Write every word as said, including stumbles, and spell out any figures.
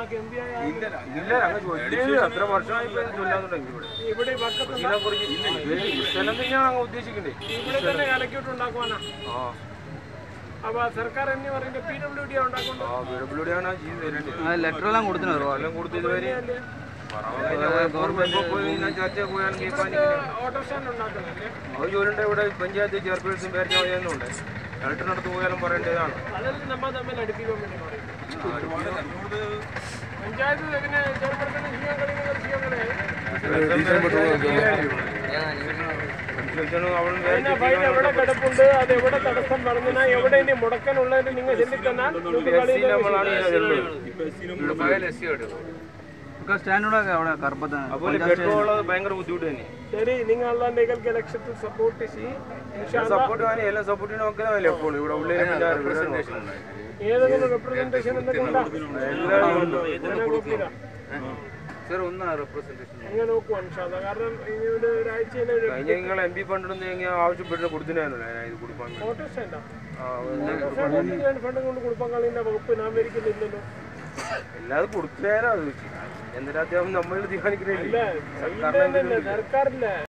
നിങ്ങൾക്ക് M P ആയ ഇല്ല അത്ര വർഷമായി ഇവിടെ സ്ഥലം തന്നെയാണ് അങ്ങ് ഉദ്ദേശിക്കണ്ടേ ഇവിടെ തന്നെ കലക്കിയിട്ടുണ്ടാക്കുവാനാ അപ്പൊ സർക്കാർ എന്ന് പറയുന്നത് പി ഡബ്ല്യു ഡി ഉണ്ടാക്കുന്നു പി ഡബ്ല്യു ഡി ആണ് ചെയ്ത് ലെറ്റർ എല്ലാം കൊടുത്തിനോ എല്ലാം കൊടുത്ത് ഇതുവരെ ഓട്ടോ സ്റ്റാൻഡ് ഉണ്ടാക്കുന്നില്ലേ അത് ജോലിയുണ്ട് ഇവിടെ പഞ്ചായത്ത് ചെയർപേഴ്സും പേര് ചെയ്യുന്നുണ്ട് കളക്ടറിനടുത്ത് പോയാലും പറയേണ്ടതാണ് അതെല്ലാം നമ്മൾ തമ്മിൽ അടുപ്പിക്കാൻ വേണ്ടി പറയും പഞ്ചായത്ത് പിന്നെ ചെയർപേഴ്സിനെ ചെയ്യാൻ കഴിയുന്ന ചെയ്യാൻ ഫൈൻ എവിടെ കിടപ്പുണ്ട് അത് എവിടെ തടസ്സം പറഞ്ഞാൽ എവിടെ ഇനി മുടക്കാനുള്ളതിന് നിങ്ങൾ ചെല്ലിത്തന്നാൽ ഭയങ്കര ബുദ്ധിമുട്ട് തന്നെ ശരി നിങ്ങൾ നിങ്ങൾക്ക് ഇലക്ഷത്തിൽ സപ്പോർട്ട് ചെയ്യും സപ്പോർട്ട് എല്ലാം സപ്പോർട്ട് നോക്കുന്നതല്ലേ എപ്പോഴും ഇവിടെ ഉള്ളിൽ ഏതെങ്കിലും റെപ്രസെന്റേഷൻ എന്തൊക്കെ അങ്ങനെ നോക്കുവാ കാരണം ഇനി ഒരു ഒരാഴ്ച നിങ്ങൾ എം പി ഫണ്ട് ആവശ്യപ്പെട്ട് കൊടുത്തിനായിരുന്നു ഇത് കൊടുക്കാൻ ഓട്ടോ സ്റ്റാൻഡാ ഫണ്ട് കൊണ്ട് കൊടുക്കാൻ കളിന്റെ വകുപ്പ് ഞാൻ വരിക്കുന്നില്ലല്ലോ എല്ലാതും കൊടുത്തേരാ എന്തിനാ നമ്മൾ തീരുമാനിക്കുന്നില്ല സർക്കാരില്ല